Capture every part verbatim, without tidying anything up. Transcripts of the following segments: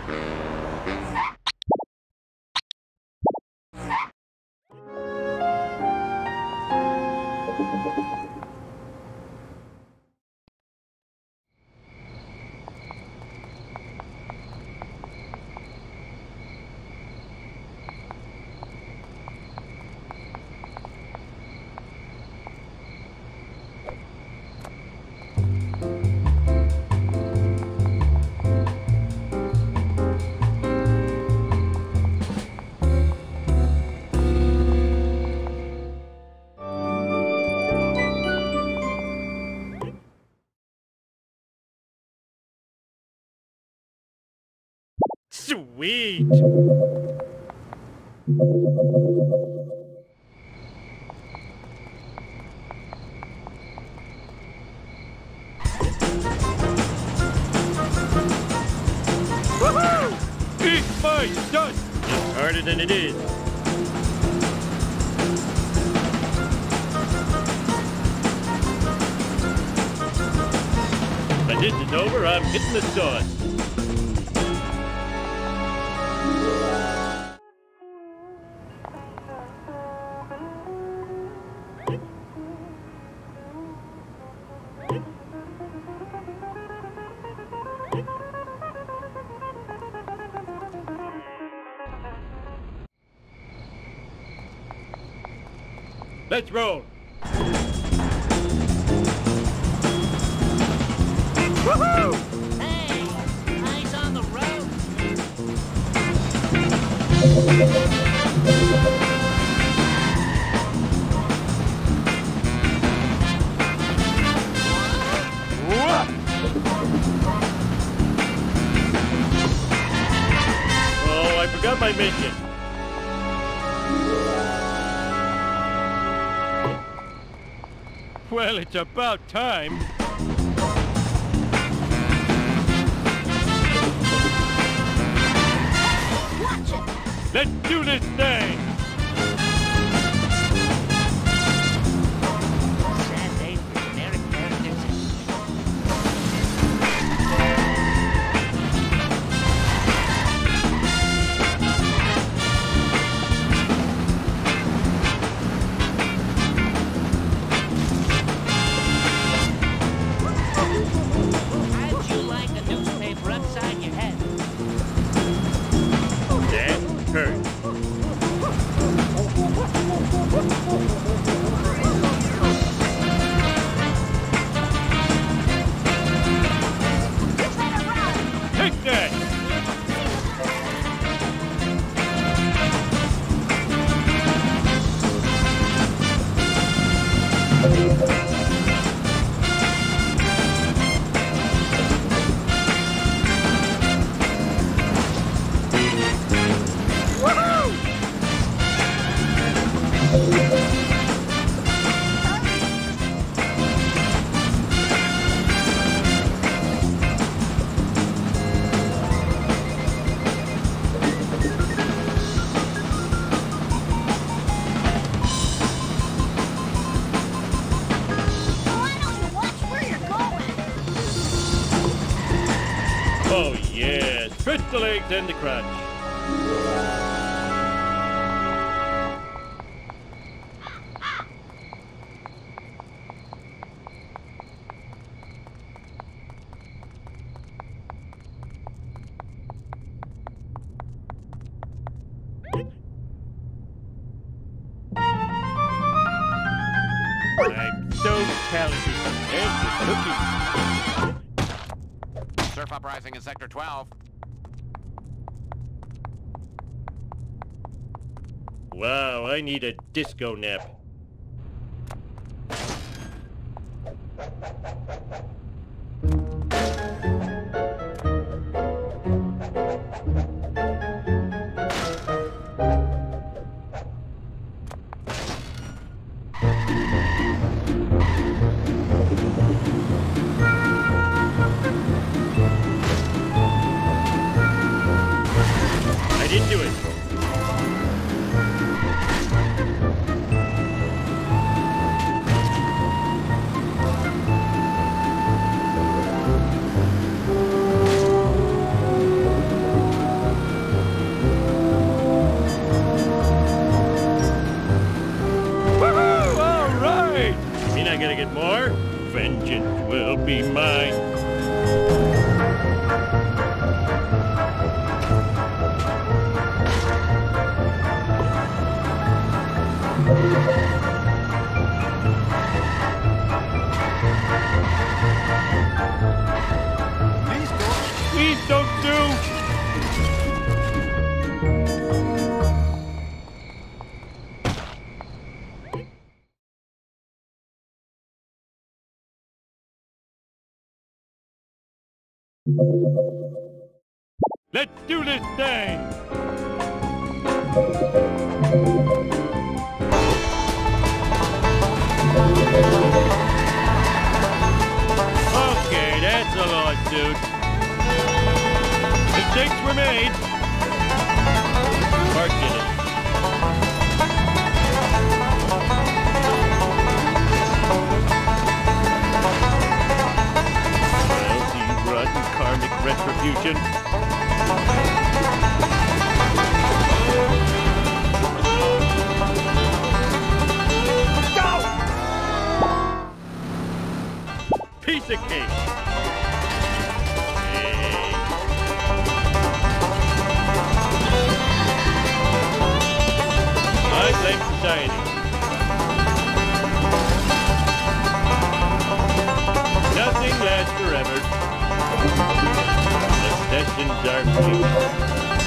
Sweet! Woohoo! Eat my dust! It's harder than it is. When this is over, I'm hitting the sauce. Let's roll. Woohoo! Hey, eyes on the road. Oh, I forgot my mission. Well, it's about time. Watch it. Let's do this thing. Sad day for generic characters. How'd you like a newspaper upside your head? That hurt. Take that! Oh yes, stretch the legs and the crunch. I'm so talented. And the cookie. Surf uprising in Sector twelve. Wow, I need a disco nap. I didn't do it. Please don't do. Let's do this thing! Okay, that's a lawsuit. Mistakes were made. Mark did it. Karmic retribution. Go! Piece of cake. Hey. I blame society. Nothing lasts forever. The sessions are brief.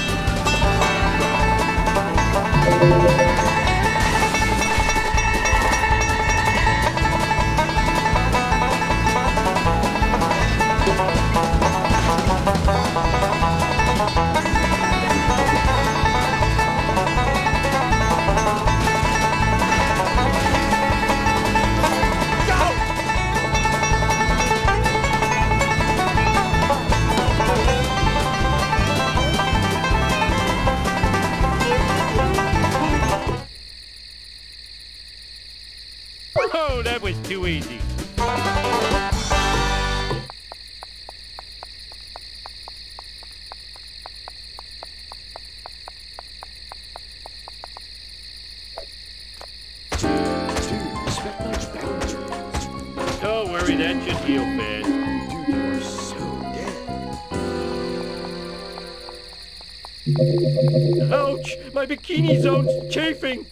Oh, that was too easy. Don't worry, that should heal fast. Dude, you're so dead. Ouch! My bikini zone's chafing!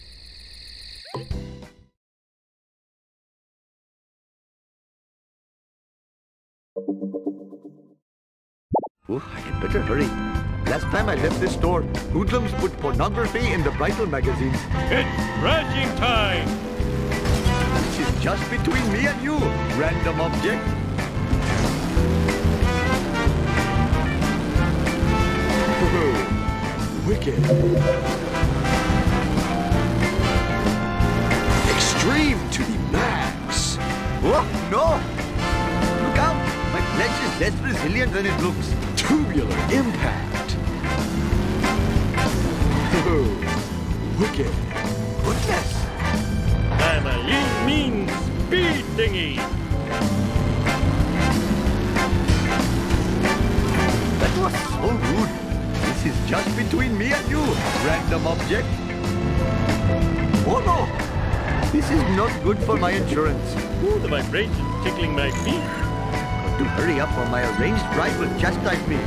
Oh, I had better hurry. Last time I left this store, hoodlums put pornography in the bridal magazines. It's crashing time! This is just between me and you, random object. Oh, wicked. Extreme to the max. Oh, no! Look out! My flesh is less resilient than it looks. Tubular impact. Oh, wicked. Goodness. I'm a lean, mean speed thingy. That was so rude. This is just between me and you, random object. Oh no! This is not good for my insurance. Ooh, the vibration's tickling my feet. Got to hurry up or my arranged bride will chastise me.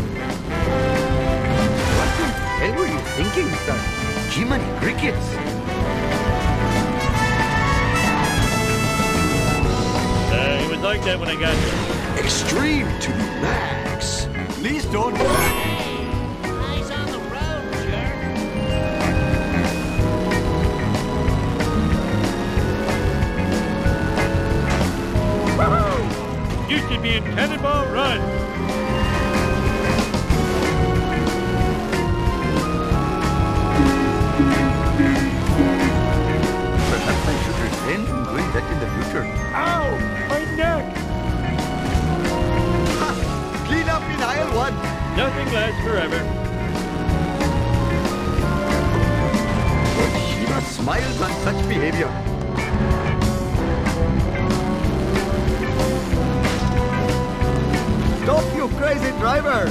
What the hell were you thinking, son? Jiminy crickets! Uh, it was like that when I got here. Extreme to the max. Please don't. Hey, eyes on the road, jerk. Woohoo! You should be in Cannonball Run. Perhaps I should refrain from doing that in the future. Ow! My neck! Ha! Clean up in aisle one. Nothing lasts forever. But Shiva smiles on such behavior. Stop, you crazy driver!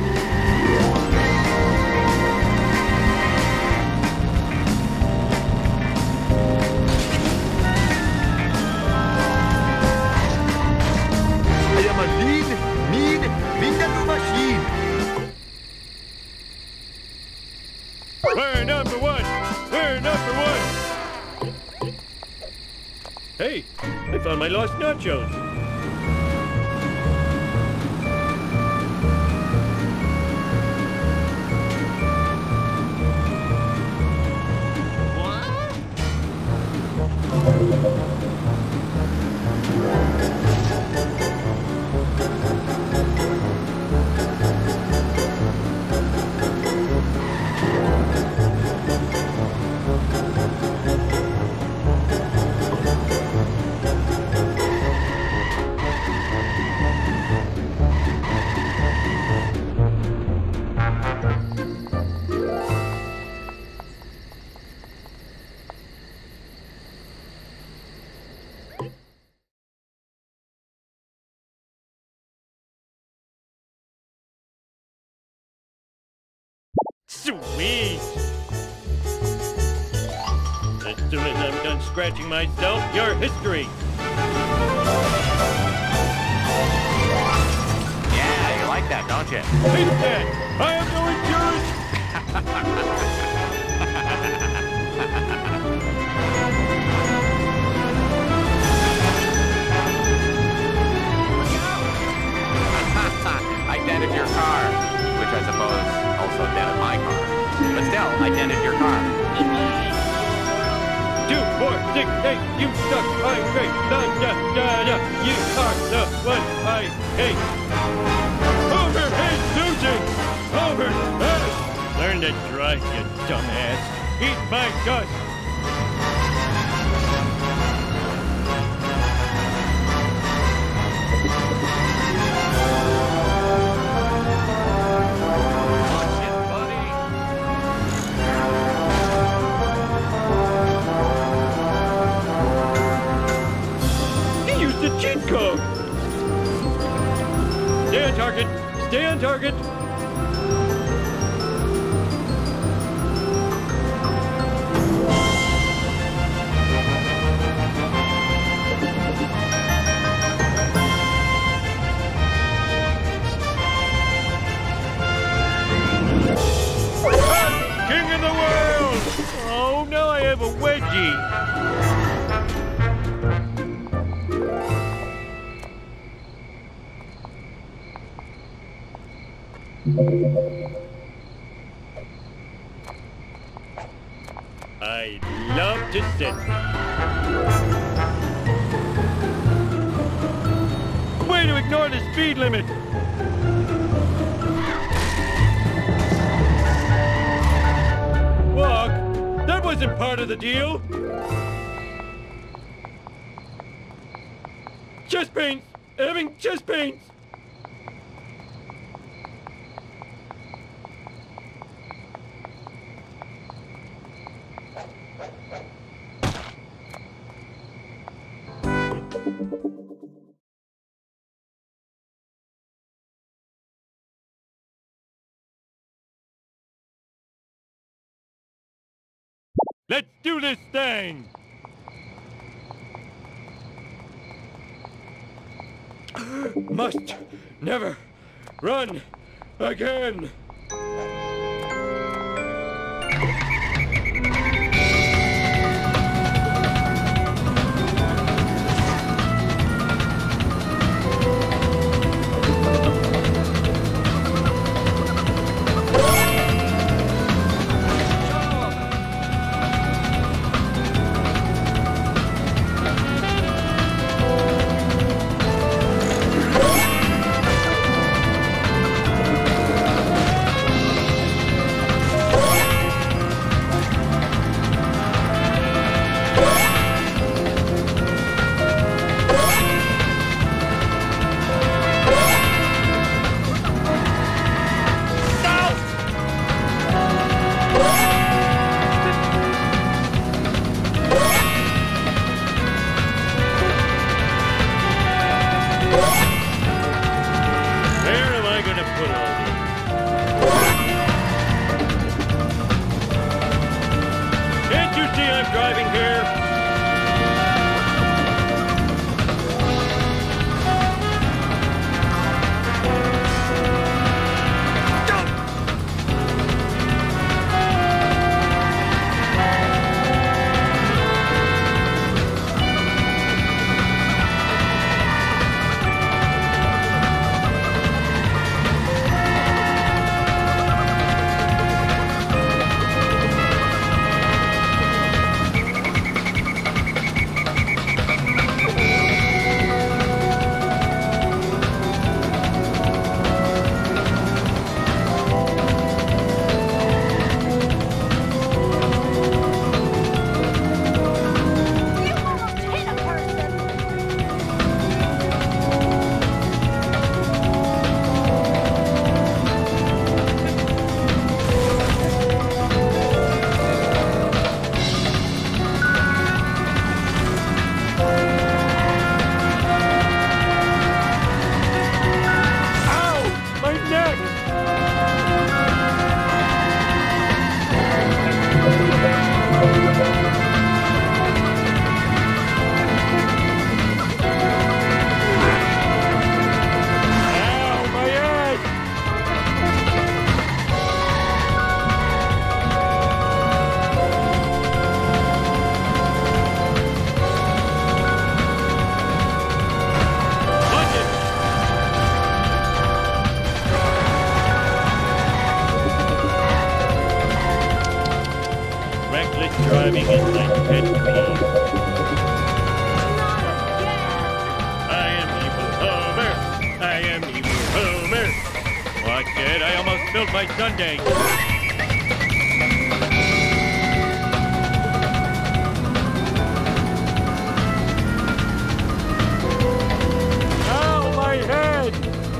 I am a lean, mean, Vindaloo machine. We're number one! We're number one! Hey, I found my lost nachos. Sweet! As soon as I'm done scratching myself, you're history! Yeah, you like that, don't you? Hate that! I have no insurance! I dented your car, which I suppose also dented my car. But still, I dented your car. Two, four, six, eight, you suck, I hate, da, da, da, da, you are the one I hate. Overhead losing! Overhead! Learn to drive, you dumbass. Eat my dust! Cheat code! Stay on target! Stay on target! I'm king of the world! Oh, now I have a wedgie! I'd love to sit. Way to ignore the speed limit! Walk? That wasn't part of the deal! Chest pains! Having chest pains! Let's do this thing! Must never run again! driving is my pet peeve. I am evil Homer. I am evil Homer. Watch it, I almost spilled my sundae. Ow, my head!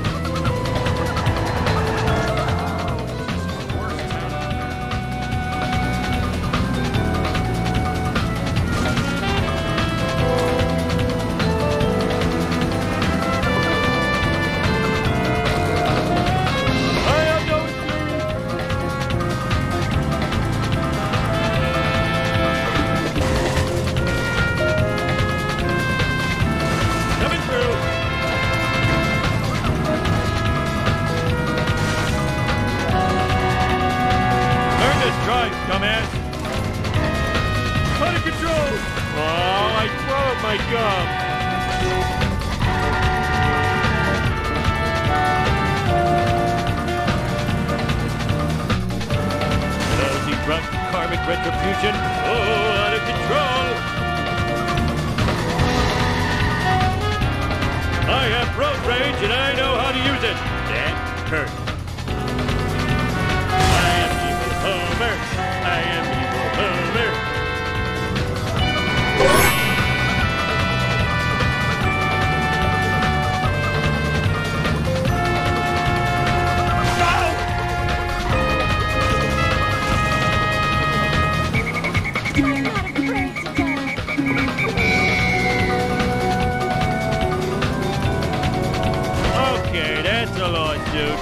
My gum! Lousy drunk karmic retribution. Oh, out of control! I have road rage and I know how to use it. That hurts. I am evil Homer. I am evil Homer. Okay, that's a lawsuit.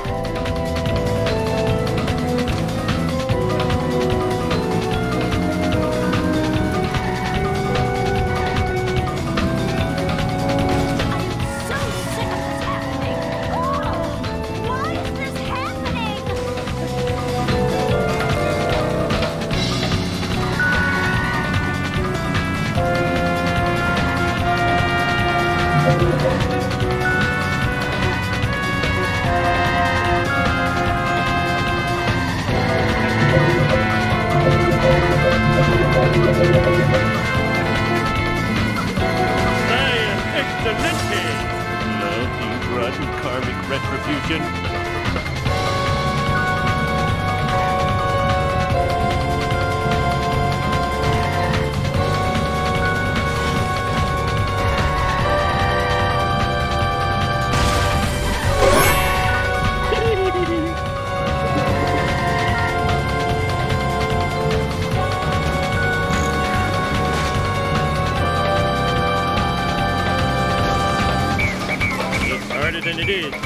Retribution. It's harder than it is.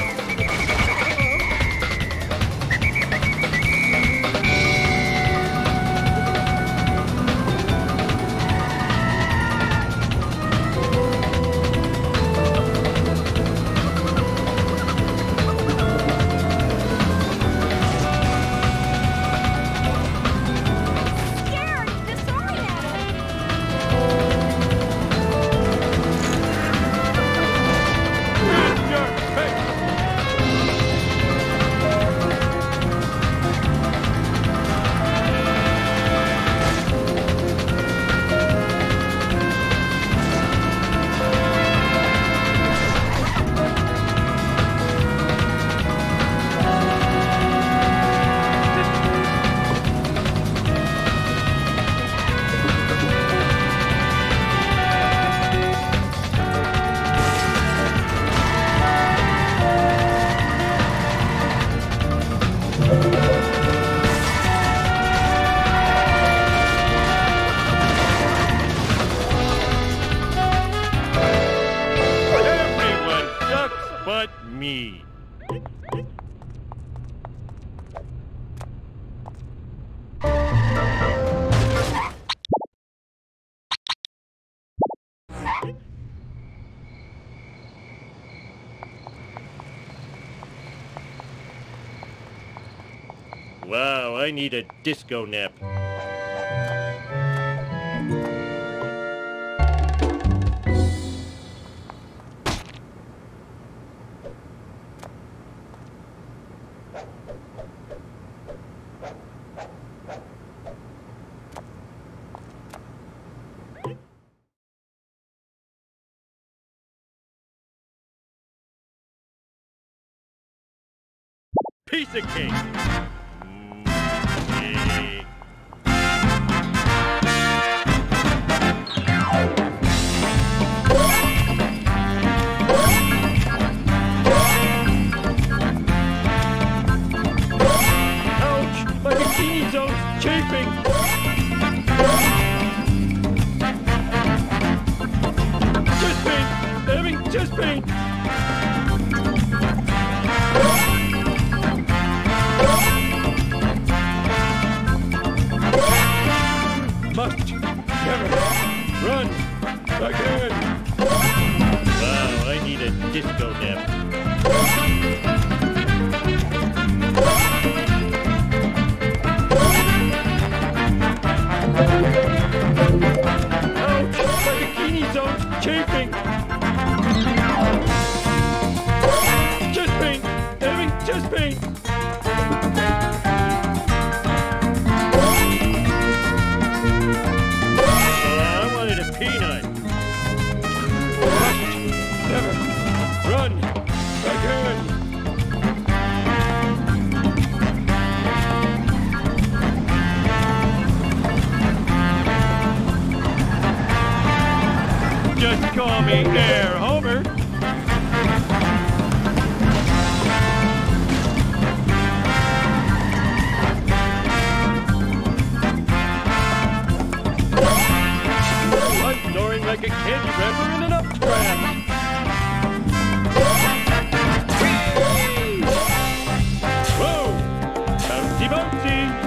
But me. Wow, I need a disco nap. piece of cake. Mm, yeah. Ouch! My bikini zone's chafing! Chest pain! Having chest pain! Must never run again! Wow, I need a disco nap. Ouch! My bikini zone's chafing! Chest pain! Having chest pain! Uh, I wanted a peanut. Must never run again! Just call me Air Homer. I'm snoring like a candy wrapper in an updraft. Whoa! Bouncy bouncy!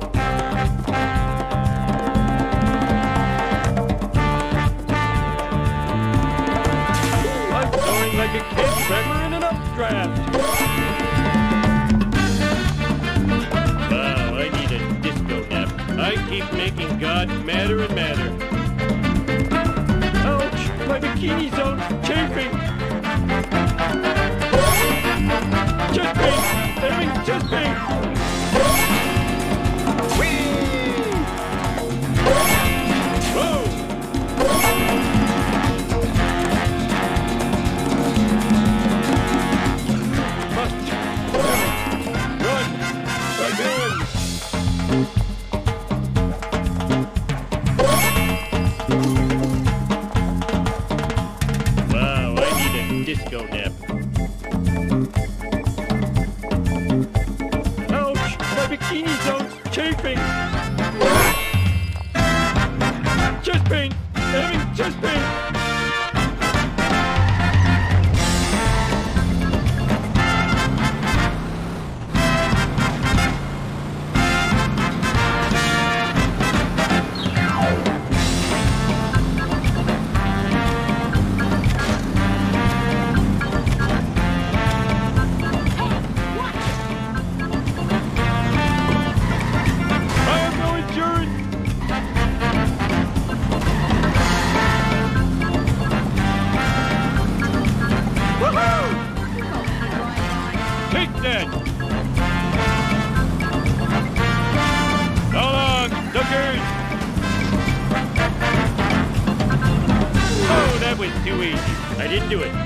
Like a candy wrapper in an updraft. Wow, I need a disco nap. I keep making God madder and madder. Ouch! My bikini zone's chafing. Chest pain! Having chest pain! Whoa! Wow, I need a disco nap. Ouch! My bikini zone's chafing! Chest pain! Having chest pain! Take that! So long, suckers! Oh, that was too easy. I didn't do it.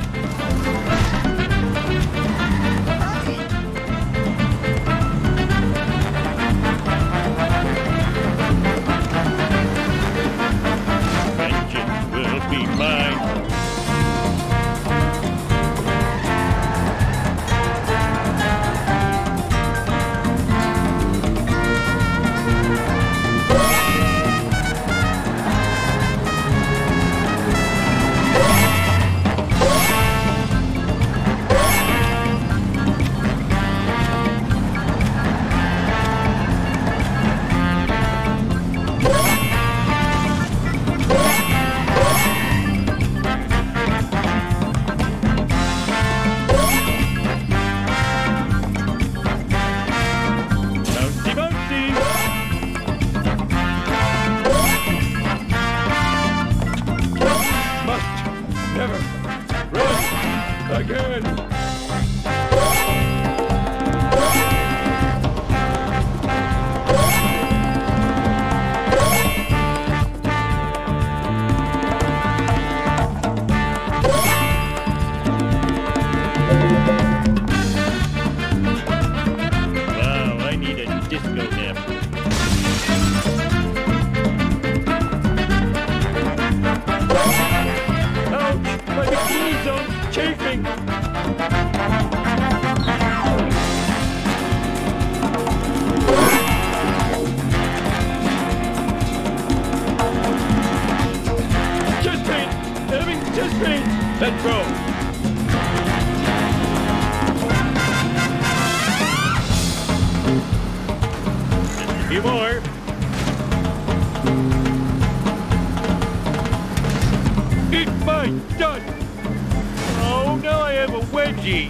Vengeance will be mine. few more. Eat my dust! Oh, now I have a wedgie.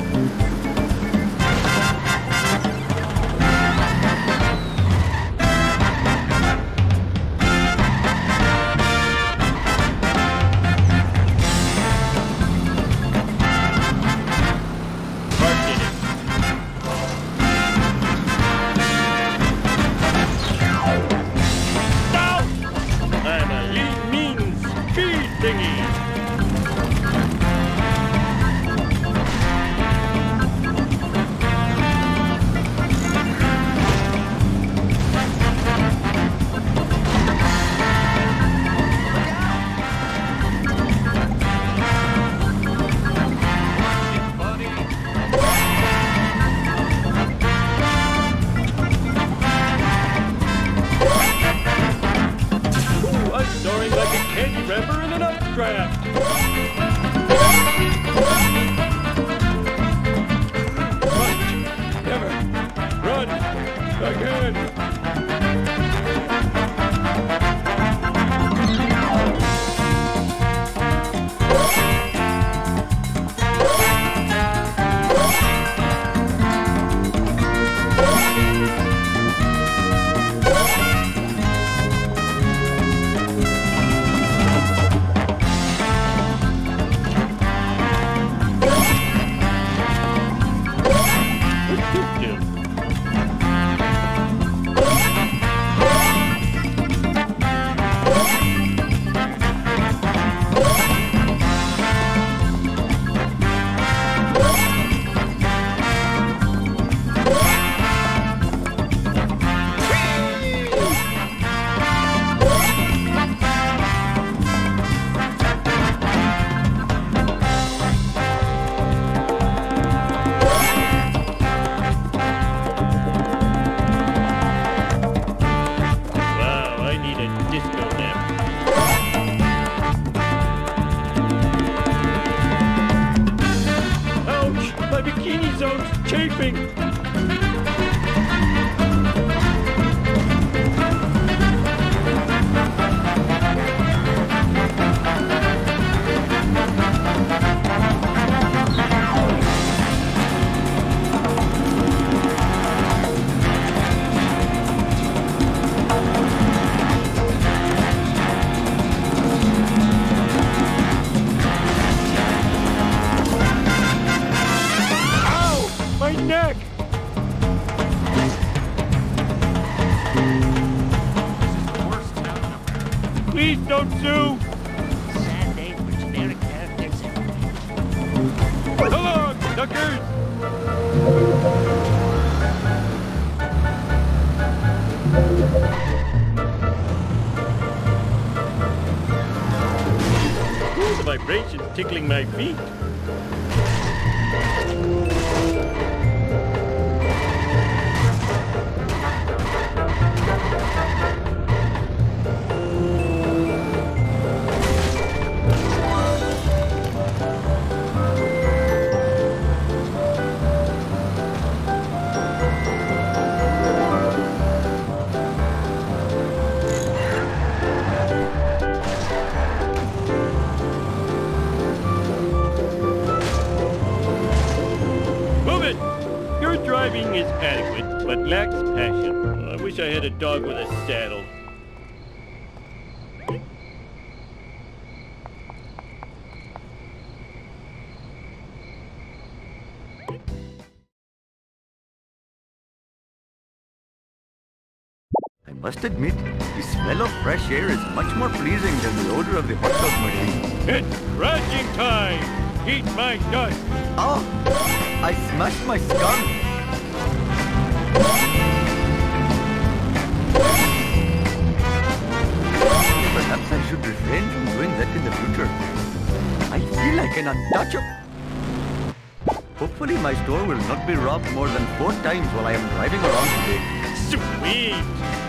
Tickling my feet. Is adequate, but lacks passion. I wish I had a dog with a saddle. I must admit, the smell of fresh air is much more pleasing than the odor of the hot dog machine. It's crashing time! Eat my dust! Oh! I smashed my skull! Perhaps I should refrain from doing that in the future. I feel like an untouchable. Hopefully my store will not be robbed more than four times while I am driving around today. Sweet!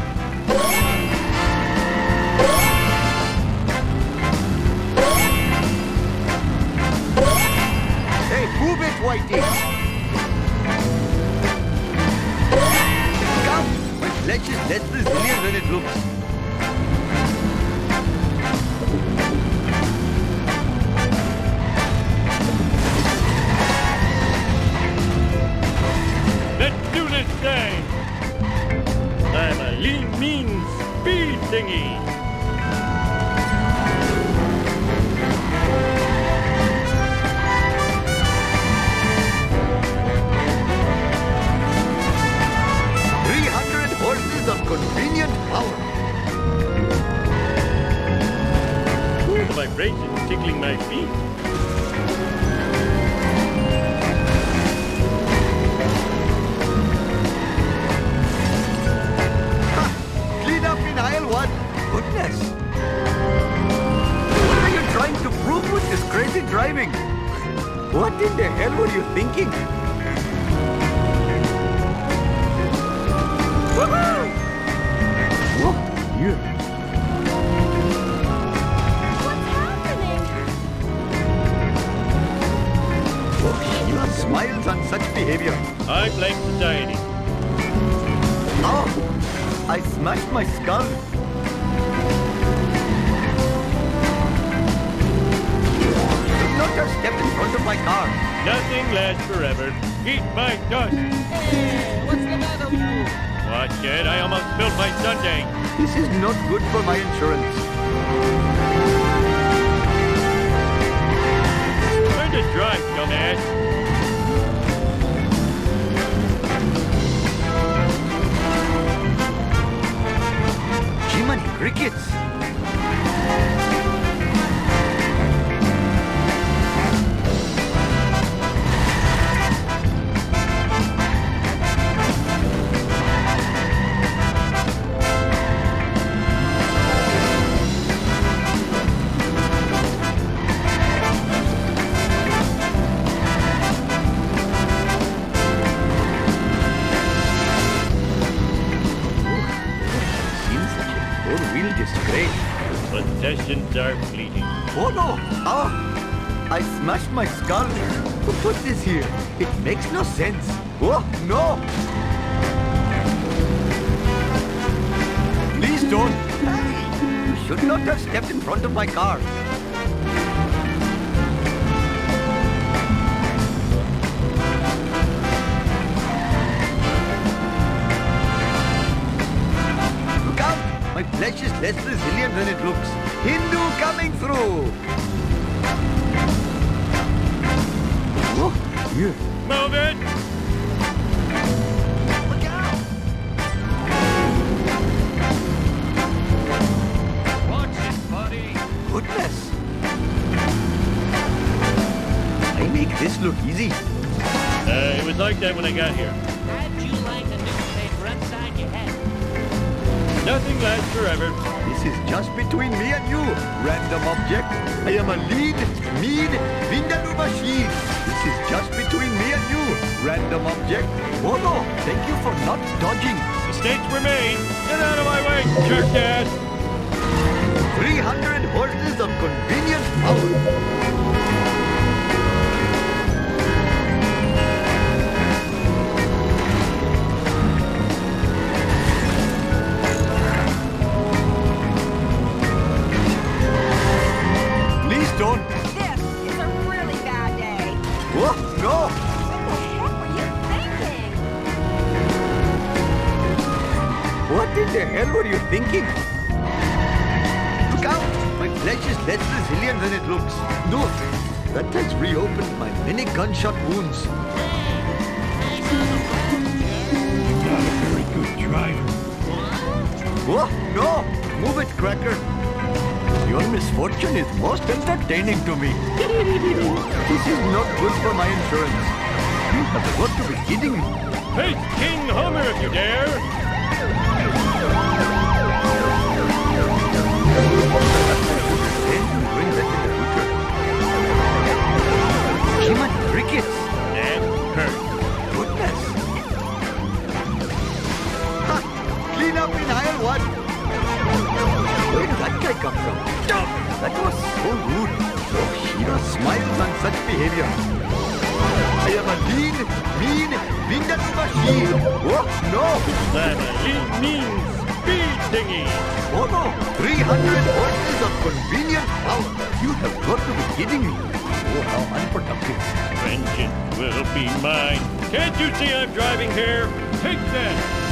Hey, move it, Whitey! Come, with flesh is less resilient than it looks. Let's do this thing! I'm a lean, mean speed thingy! three hundred horses of convenient power. The vibration's tickling my feet. Clean up in aisle one. Goodness. What are you trying to prove with this crazy driving? What in the hell were you thinking? Woohoo! Whoa, yeah. What's happening? Oh, Sheila smiles on such behavior. I blame society. Oh, I smashed my skull. Should not have stepped in front of my car. Nothing lasts forever. Eat my dust. Hey, what's the matter with you? Watch it, I almost spilled my sundae. This is not good for my insurance. Learn to drive, dumbass. Jiminy crickets. Possessions are fleeting. Oh no! Ah! I smashed my skull. Who put this here? It makes no sense. Oh no! Please don't. You should not have stepped in front of my car. Look out! My flesh is less resilient than it looks. Hindu coming through! Oh, yeah. Move it! Look out! Watch it, buddy. Goodness! I make this look easy. Uh, it was like that when I got here. How'd you like a newspaper upside your head? Nothing lasts forever. This is just between me and you, random object. I am a lead, mean, Vindaloo machine. This is just between me and you, random object. Oh no, thank you for not dodging. Mistakes were made. Get out of my way, jerk ass! three hundred horses of convenient power. Don't. This is a really bad day. Oh, no! What the heck were you thinking? What in the hell were you thinking? Look out! My flesh is less resilient than it looks. No, that has reopened my many gunshot wounds. Very good driver. Oh, no! Move it, Cracker. Your misfortune is most entertaining to me. This is not good for my insurance. You have got to be kidding me. Hey, King Hummer if you dare! Then you bring that in the future. Human crickets. That hurt. Goodness. Ha! Clean up in aisle one. Where did that guy come from? That was so rude. Oh, Shira smiles on such behavior. I am a lean, mean, peanut machine. Oh, no. That a lean, mean speed thingy. Oh, no. three hundred horses of convenient power. You have got to be kidding me. Oh, how unproductive. Vengeance will be mine. Can't you see I'm driving here? Take that.